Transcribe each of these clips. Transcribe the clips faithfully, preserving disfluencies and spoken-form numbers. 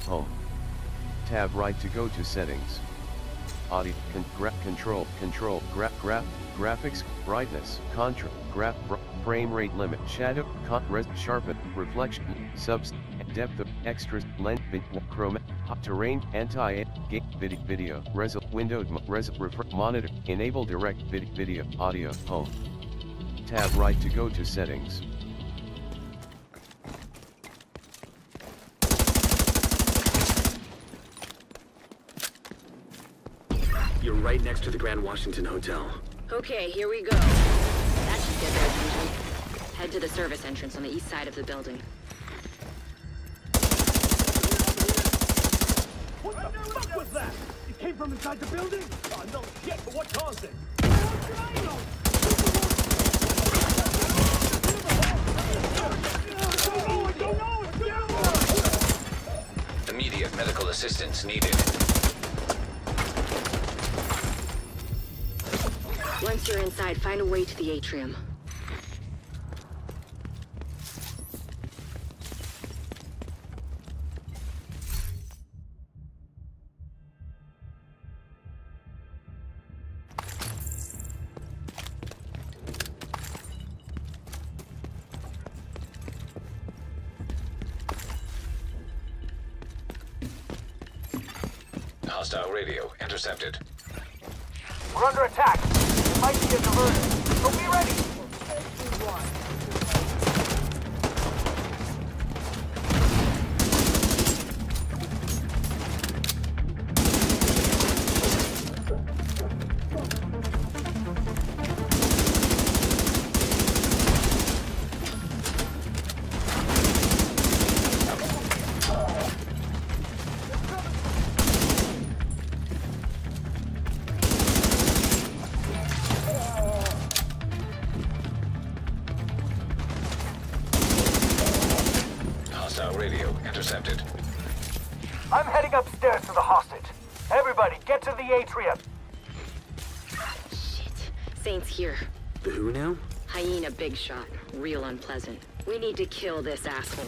Home. Tab right to go to settings. Audio, con gra control, control, gra graph, graphics, brightness, contrast, graph, frame rate limit, shadow, con res, sharpen, reflection, subs, depth of, extras, length, vid, chroma, hot terrain, anti, gate, video, video, resol, windowed, res, refer, monitor, enable direct vid, video, audio, home. Tab right to go to settings. You're right next to the Grand Washington Hotel. Okay, here we go. That should get their attention. Head to the service entrance on the east side of the building. What the fuck was that? It came from inside the building? Oh, no shit, but what caused it? Immediate medical assistance needed. Once you're inside, find a way to the atrium. Hostile radio intercepted. We're under attack. It might be a diversion, so be ready. Radio intercepted. I'm heading upstairs to the hostage. Everybody, get to the atrium. Shit. Saint's here. The who now? Hyena big shot. Real unpleasant. We need to kill this asshole.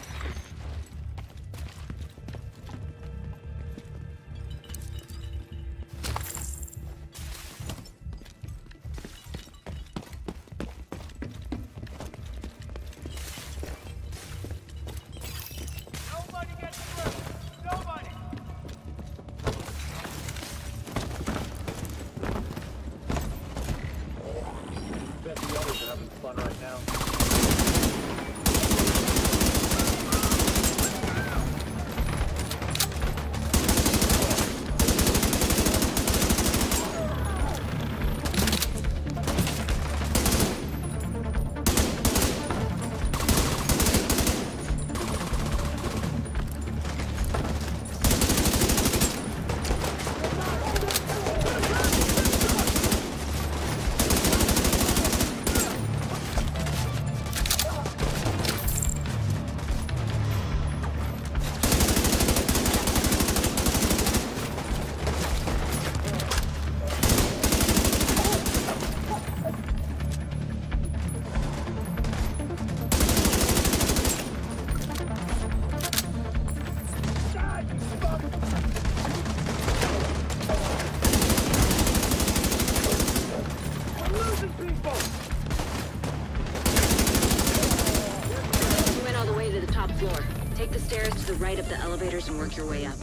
Take the stairs to the right of the elevators and work your way up.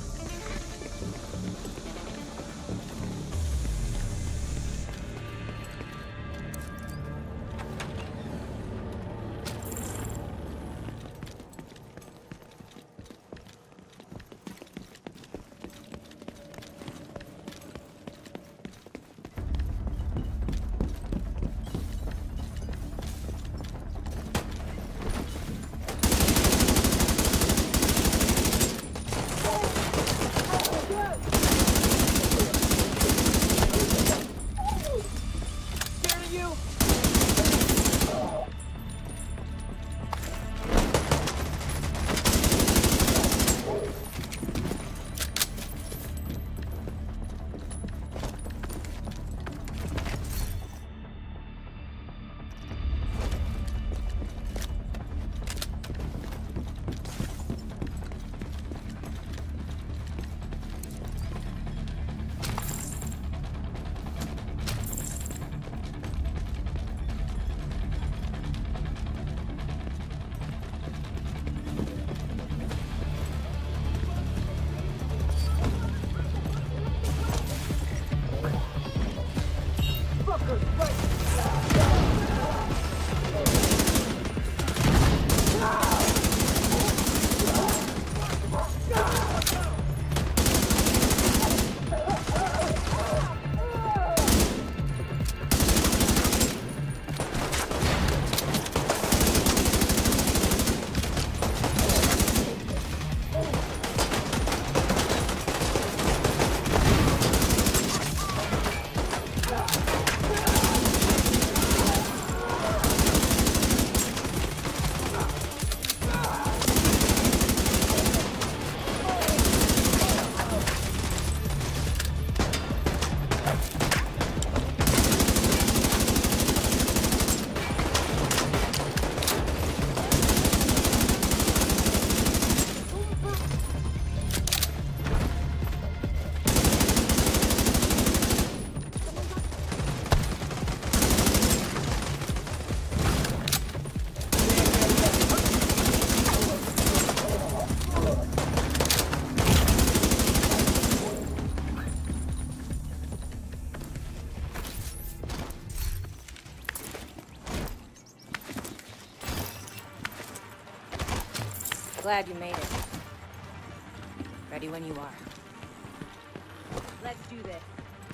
Glad you made it. Ready when you are. Let's do this.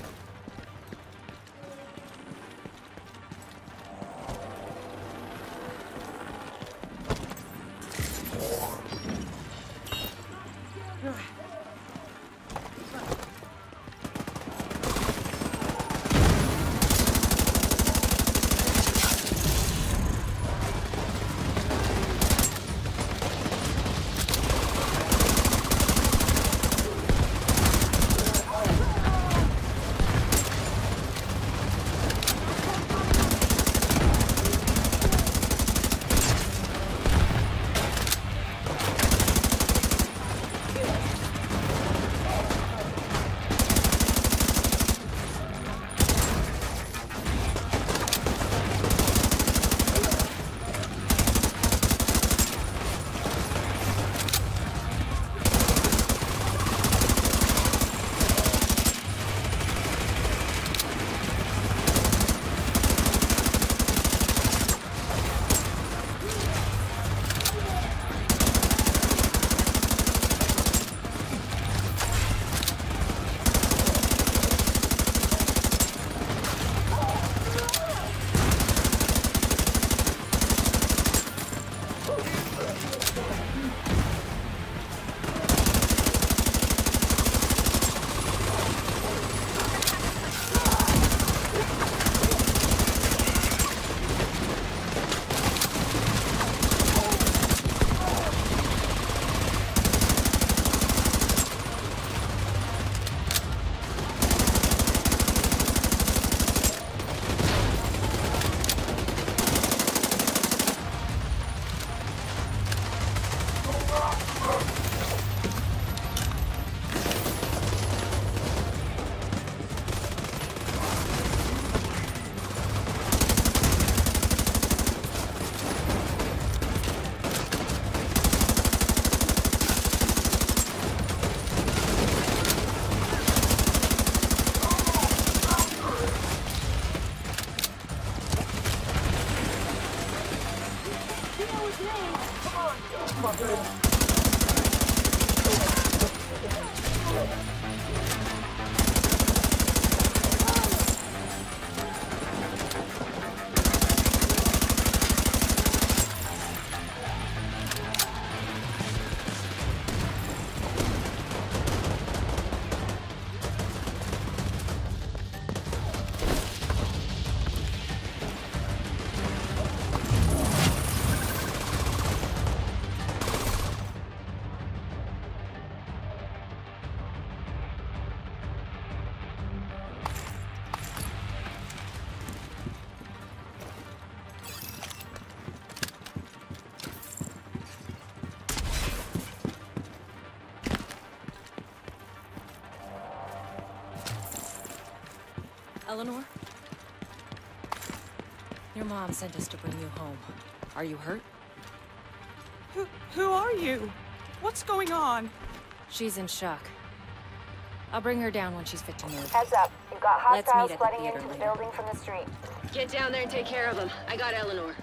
Eleanor? Your mom sent us to bring you home. Are you hurt? Who, who are you? What's going on? She's in shock. I'll bring her down when she's fit to move. Heads up. You've got Let's hostiles meet at the flooding theater into the later. building from the street. Get down there and take care of them. I got Eleanor.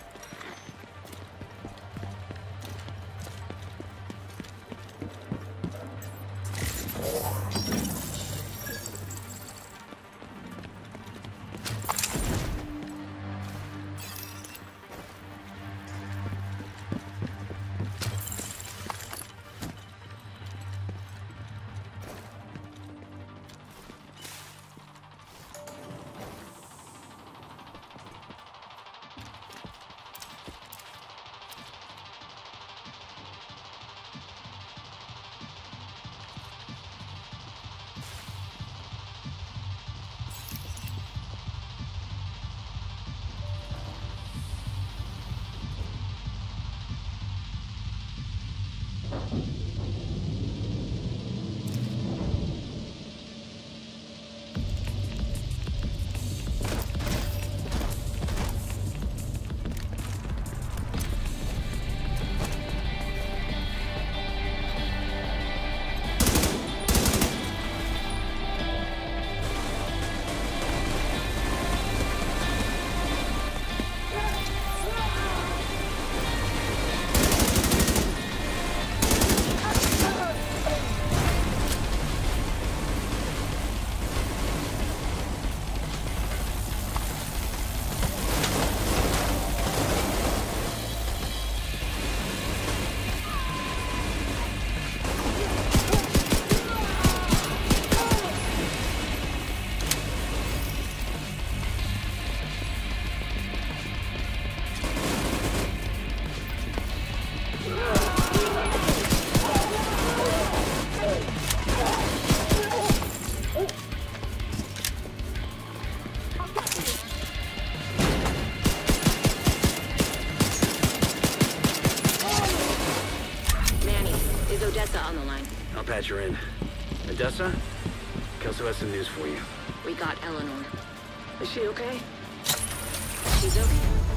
Odessa on the line. I'll patch her in. Odessa? Kelso has some news for you. We got Eleanor. Is she okay? She's okay.